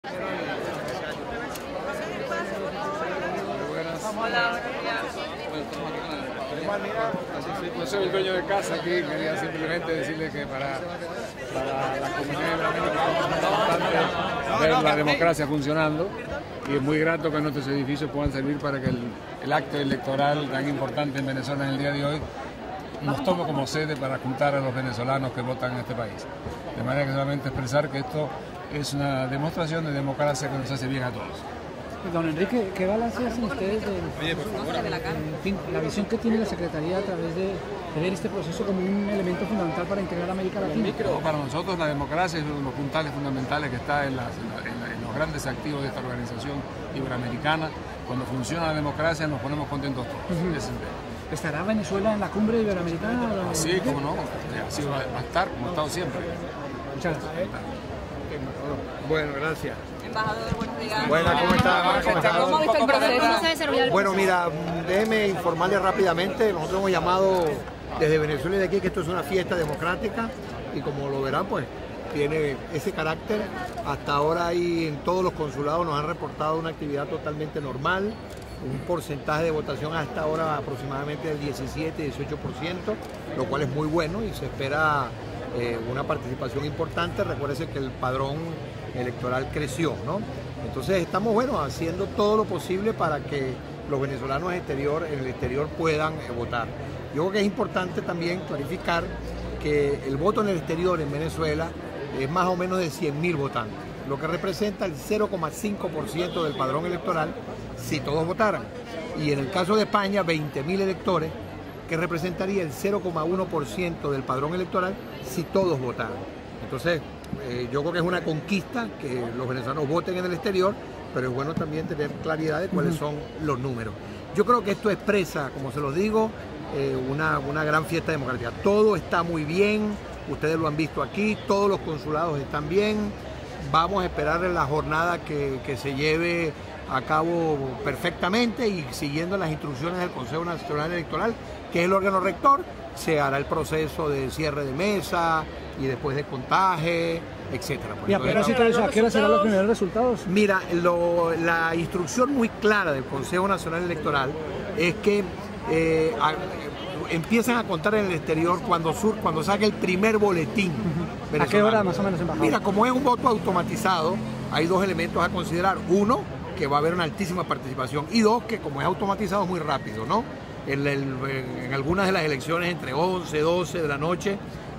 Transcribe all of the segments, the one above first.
Yo soy el dueño de casa aquí, quería simplemente decirle que para la comunidad iberoamericana es importante ver la democracia funcionando y es muy grato que nuestros edificios puedan servir para que el acto electoral tan importante en Venezuela en el día de hoy nos tome como sede para juntar a los venezolanos que votan en este país. De manera que solamente expresar que esto es una demostración de democracia que nos hace bien a todos. Don Enrique, ¿qué balance hacen ustedes de la visión que tiene la Secretaría a través de ver este proceso como un elemento fundamental para integrar a América Latina? Para nosotros la democracia es uno de los puntales fundamentales que está en los grandes activos de esta organización iberoamericana. Cuando funciona la democracia nos ponemos contentos todos. ¿Estará Venezuela en la cumbre iberoamericana? Sí, cómo no, así va a estar, como ha estado siempre. Muchas gracias. Bueno, gracias. Embajador, buenos días. Bueno, ¿cómo está? ¿Cómo ha visto el proceso? ¿Cómo se desarrolló el proceso? Bueno, mira, déjeme informarle rápidamente. Nosotros hemos llamado desde Venezuela y de aquí que esto es una fiesta democrática y como lo verán, pues tiene ese carácter. Hasta ahora ahí en todos los consulados nos han reportado una actividad totalmente normal, un porcentaje de votación hasta ahora aproximadamente del 17-18%, lo cual es muy bueno y se espera una participación importante. Recuérdense que el padrón electoral creció, ¿no? Entonces estamos, bueno, haciendo todo lo posible para que los venezolanos en el exterior puedan votar. Yo creo que es importante también clarificar que el voto en el exterior en Venezuela es más o menos de 100.000 votantes, lo que representa el 0,5% del padrón electoral si todos votaran. Y en el caso de España, 20.000 electores, que representaría el 0,1% del padrón electoral si todos votaran. Entonces, yo creo que es una conquista que los venezolanos voten en el exterior, pero es bueno también tener claridad de cuáles son los números. Yo creo que esto expresa, como se los digo, una gran fiesta democrática. Todo está muy bien, ustedes lo han visto aquí, todos los consulados están bien. Vamos a esperar en la jornada que se lleve a cabo perfectamente y siguiendo las instrucciones del Consejo Nacional Electoral, que es el órgano rector. Se hará el proceso de cierre de mesa y después de contaje, etcétera. Pero ¿a qué hora serán los primeros resultados? Mira, la instrucción muy clara del Consejo Nacional Electoral es que empiezan a contar en el exterior cuando saque el primer boletín. ¿A qué hora más o menos, embajador? Mira, como es un voto automatizado, hay dos elementos a considerar. Uno, que va a haber una altísima participación, y dos, que como es automatizado es muy rápido, ¿no? En algunas de las elecciones entre 11, 12 de la noche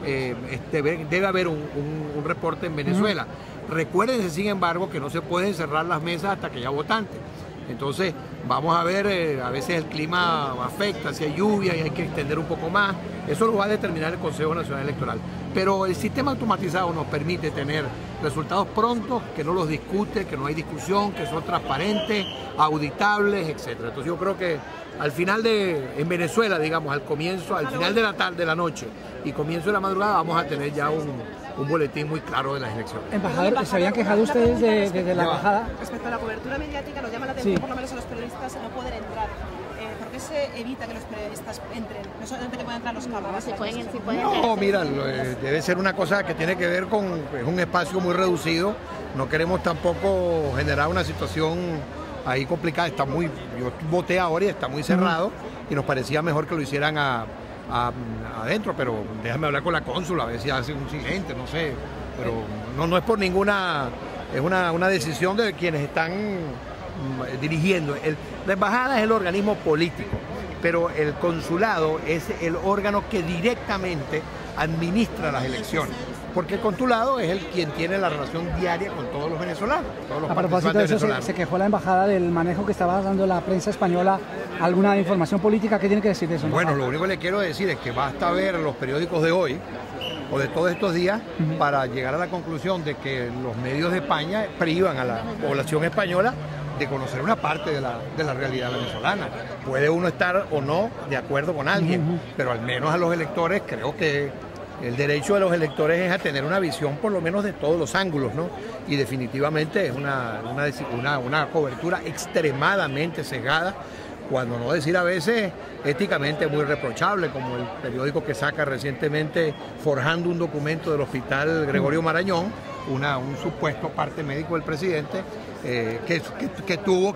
debe haber un reporte en Venezuela. Recuérdense, sin embargo, que no se pueden cerrar las mesas hasta que haya votantes. Entonces, vamos a ver, a veces el clima afecta, si hay lluvia y hay que extender un poco más. Eso lo va a determinar el Consejo Nacional Electoral. Pero el sistema automatizado nos permite tener resultados prontos, que no los discute, que no hay discusión, que son transparentes, auditables, etc. Entonces yo creo que al final en Venezuela, digamos, al final de la tarde, de la noche y comienzo de la madrugada, vamos a tener ya un boletín muy claro de las elecciones. Embajador, ¿se habían quejado ustedes desde la embajada? Respecto a la cobertura mediática, nos llama la atención, por lo menos a los periodistas, no poder entrar. ¿Por qué se evita que los periodistas entren? No solamente que puedan entrar los cámaras. No, mira, debe ser una cosa que tiene que ver con un espacio muy reducido. No queremos tampoco generar una situación ahí complicada. Yo voté ahora y está muy cerrado y nos parecía mejor que lo hicieran adentro, pero déjame hablar con la cónsula a ver si hace un silente, no sé, pero no es por ninguna, es una decisión de quienes están dirigiendo. La embajada es el organismo político, pero el consulado es el órgano que directamente administra las elecciones, porque el consulado es quien tiene la relación diaria con todos los venezolanos. A propósito de eso, se quejó la embajada del manejo que estaba dando la prensa española. ¿Alguna información política? ¿Qué tiene que decir de eso? Bueno, lo único que le quiero decir es que basta ver los periódicos de hoy o de todos estos días para llegar a la conclusión de que los medios de España privan a la población española de conocer una parte de la realidad venezolana. Puede uno estar o no de acuerdo con alguien, pero al menos a los electores, creo que el derecho de los electores es a tener una visión por lo menos de todos los ángulos, ¿no? Y definitivamente es una cobertura extremadamente sesgada, cuando no decir a veces éticamente muy reprochable, como el periódico que saca recientemente forjando un documento del Hospital Gregorio Marañón, un supuesto parte médico del presidente, que tuvo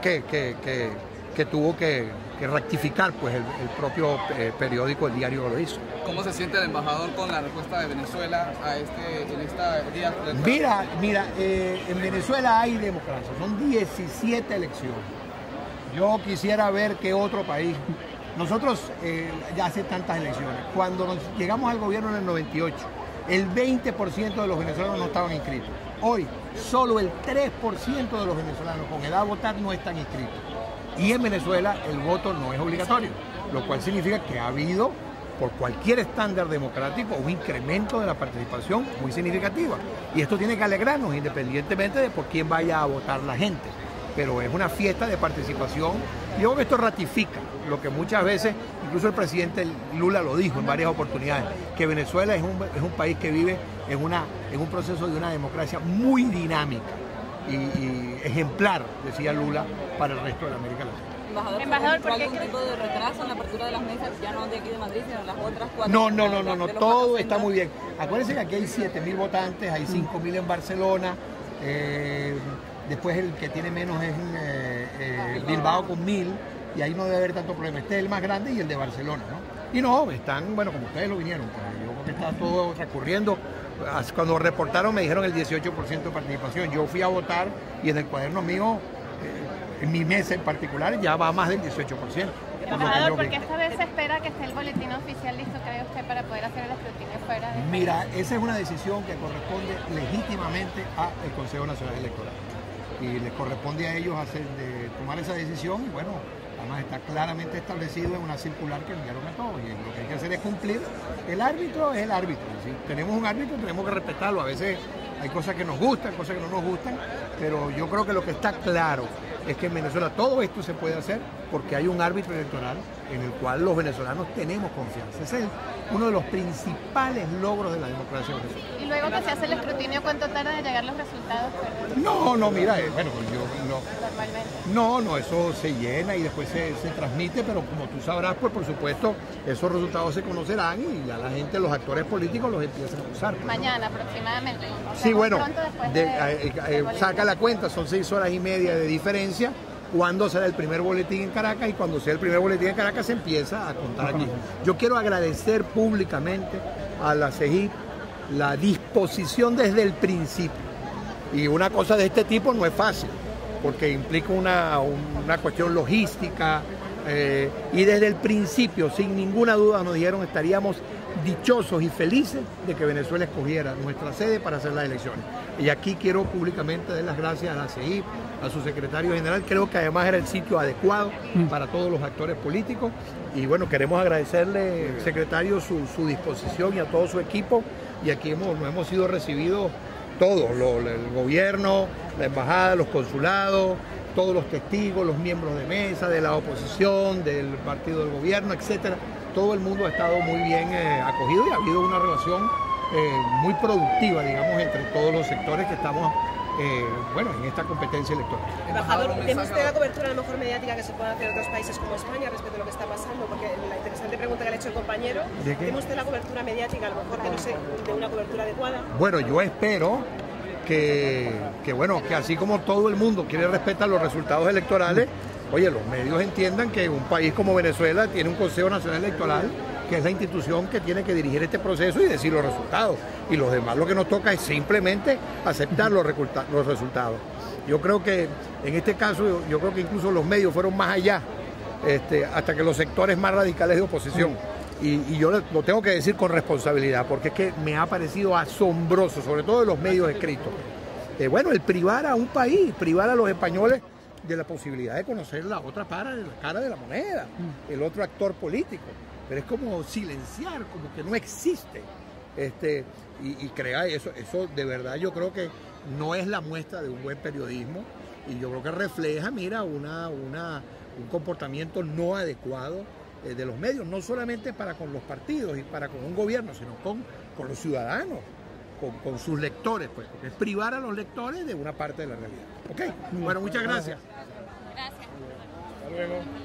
que rectificar pues el propio periódico, el diario lo hizo. ¿Cómo se siente el embajador con la respuesta de Venezuela en esta día? Mira, en Venezuela hay democracia, son 17 elecciones. Yo quisiera ver que otro país, nosotros ya hace tantas elecciones, cuando llegamos al gobierno en el 98, el 20% de los venezolanos no estaban inscritos. Hoy, solo el 3% de los venezolanos con edad a votar no están inscritos. Y en Venezuela el voto no es obligatorio, lo cual significa que ha habido, por cualquier estándar democrático, un incremento de la participación muy significativa. Y esto tiene que alegrarnos, independientemente de por quién vaya a votar la gente. Pero es una fiesta de participación. Yo creo que esto ratifica lo que muchas veces, incluso el presidente Lula lo dijo en varias oportunidades, que Venezuela es un país que vive en un proceso de una democracia muy dinámica y ejemplar, decía Lula, para el resto de la América Latina. Embajador, ¿por qué algún tipo de retraso en la apertura de las mesas, ya no de aquí de Madrid, sino las otras 4? No, todo está muy bien. Acuérdense que aquí hay 7.000 votantes, hay 5.000 en Barcelona, después el que tiene menos es Bilbao con 1.000, y ahí no debe haber tanto problema. Este es el más grande y el de Barcelona, ¿no? Y no, están, bueno, como ustedes lo vinieron, pues, yo creo que está todo transcurriendo. Cuando reportaron me dijeron el 18% de participación. Yo fui a votar y en el cuaderno mío, en mi mesa en particular, ya va más del 18%. Embajador, ¿por qué esta vez se espera que esté el boletín oficial listo, cree usted, para poder hacer el escrutinio fuera de... Mira, esa es una decisión que corresponde legítimamente al Consejo Nacional Electoral. Y les corresponde a ellos tomar esa decisión y bueno, además está claramente establecido en una circular que enviaron a todos y lo que hay que hacer es cumplir. El árbitro es el árbitro, ¿sí? Tenemos un árbitro, tenemos que respetarlo. A veces hay cosas que nos gustan, cosas que no nos gustan, pero yo creo que lo que está claro es que en Venezuela todo esto se puede hacer porque hay un árbitro electoral en el cual los venezolanos tenemos confianza. Ese es uno de los principales logros de la democracia venezolana. Y luego que se hace el escrutinio, ¿cuánto tarda de llegar los resultados? No, mira, bueno, yo no. Normalmente. No, eso se llena y después se transmite, pero como tú sabrás, pues por supuesto, esos resultados se conocerán y ya la gente, los actores políticos los empiezan a usar. Pues, mañana aproximadamente. Sí, bueno, saca la cuenta, son 6 horas y media de diferencia. Cuando será el primer boletín en Caracas y cuando sea el primer boletín en Caracas se empieza a contar aquí. Yo quiero agradecer públicamente a la CEGIP la disposición desde el principio. Y una cosa de este tipo no es fácil, porque implica una cuestión logística. Y desde el principio, sin ninguna duda, nos dijeron estaríamos dichosos y felices de que Venezuela escogiera nuestra sede para hacer las elecciones. Y aquí quiero públicamente dar las gracias a la CEGIP, a su secretario general. Creo que además era el sitio adecuado para todos los actores políticos. Y bueno, queremos agradecerle, secretario, su disposición y a todo su equipo. Y aquí nos hemos sido recibidos todos, el gobierno, la embajada, los consulados, todos los testigos, los miembros de mesa, de la oposición, del partido del gobierno, etcétera. Todo el mundo ha estado muy bien acogido y ha habido una relación muy productiva, digamos, entre todos los sectores que estamos en esta competencia electoral. Embajador, ¿tiene usted la cobertura a lo mejor mediática que se puede hacer en otros países como España respecto a lo que está pasando? Porque la interesante pregunta que le ha hecho el compañero, ¿tiene usted la cobertura mediática a lo mejor de una cobertura adecuada? Bueno, yo espero que así como todo el mundo quiere respetar los resultados electorales, oye, los medios entiendan que un país como Venezuela tiene un Consejo Nacional Electoral, que es la institución que tiene que dirigir este proceso y decir los resultados. Y los demás lo que nos toca es simplemente aceptar los resultados. Yo creo que en este caso, yo creo que incluso los medios fueron más allá, hasta que los sectores más radicales de oposición. Y yo lo tengo que decir con responsabilidad, porque es que me ha parecido asombroso, sobre todo de los medios escritos, el privar a un país, privar a los españoles de la posibilidad de conocer la otra cara de la moneda, el otro actor político. Pero es como silenciar, como que no existe. Y crea eso de verdad yo creo que no es la muestra de un buen periodismo y yo creo que refleja, mira, un comportamiento no adecuado de los medios, no solamente para con los partidos y para con un gobierno, sino con los ciudadanos, con sus lectores, pues, porque es privar a los lectores de una parte de la realidad. ¿Ok? Bueno, muchas gracias. Gracias. Hasta luego.